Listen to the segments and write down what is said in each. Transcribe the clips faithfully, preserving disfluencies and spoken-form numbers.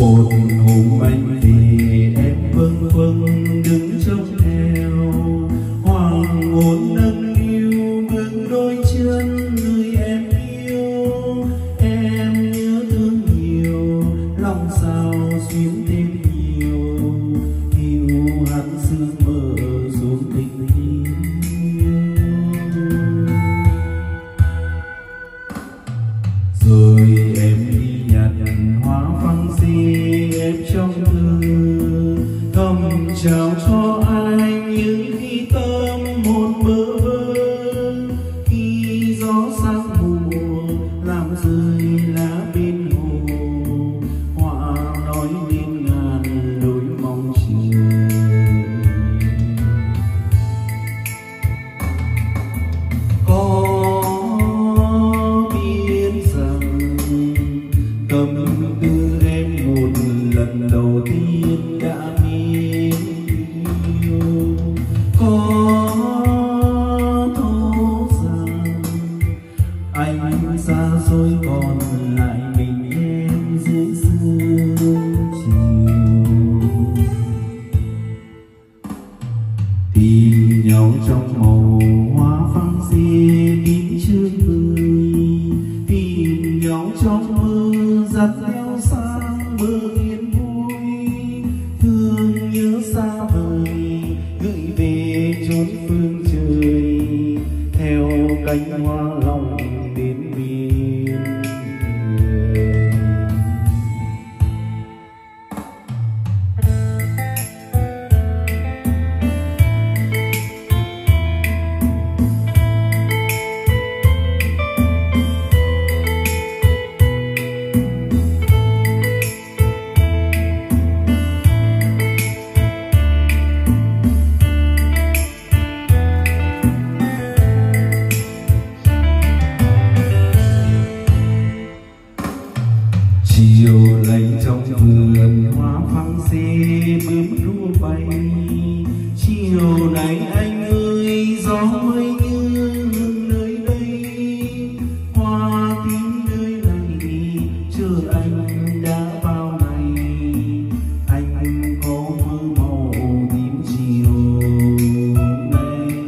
Một hôm anh về em vâng vâng đứng trong theo hoàng hôn nâng niu bước đôi chân người em yêu. Em nhớ thương nhiều lòng sao xuyến thêm nhiều, hiu hắt sương mờ xuống tình yêu. Rồi em đi nhặt hoa phăng xi em trong thư thầm chào cho anh những khi tâm hồn bơ vơ. Khi gió sang mùa làm rơi lá bên hồ, hoa nói nên ngàn đôi mong chờ. Có biết rằng tâm tư em một lần đầu tiên đã mến yêu. Có thấu rằng anh xa xôi còn lại mình em dưới sương chiều. Tìm nhau trong màu hoa phăng xi tím chưa tươi, tìm nhau trong mơ dắt nhau sang bờ yên vui. Thương nhớ xa vời gửi về chốn phương trời, theo cánh hoa lòng đến biên người. Chiều lạnh trong vườn hoa phăng xi bướm đua bay. Chiều này anh ơi gió mới như ngừng nơi đây, hoa tím nơi này chờ anh đã bao ngày. Anh có mơ màu tím chiều nay,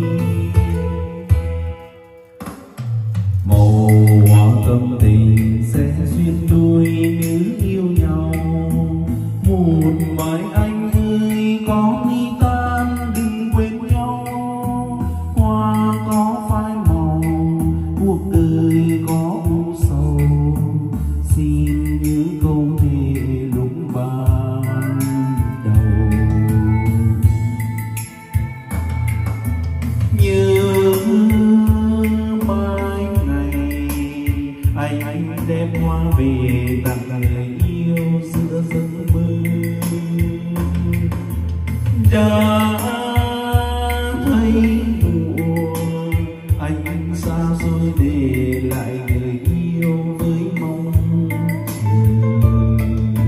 màu hoa tâm tình sẽ duyên đôi nữ yêu nhau. Một mai anh ơi có ly tan đừng quên nhau. Hoa có phai màu cuộc đời có u sầu, xin nhớ câu thề lúc ban đầu. Nhớ mai ngày anh đem hoa về tặng người yêu giữa giấc mơ. Đã thấy buồn anh xa xôi để lại người yêu với mong chờ.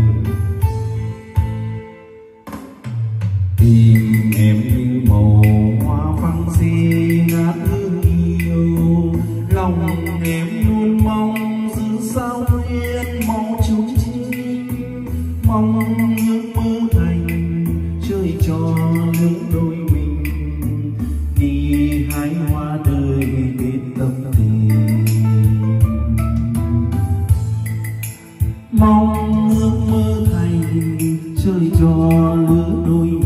Tìm em như màu hoa phăng xi ngát hương yêu, lòng em luôn mong giữ sao nguyên màu chung chinh. Mong ước mơ thành chơi trò lứa đôi mình, đi hái hoa đời đến tâm tình. Mong ước mơ thành chơi trò lứa đôi mình,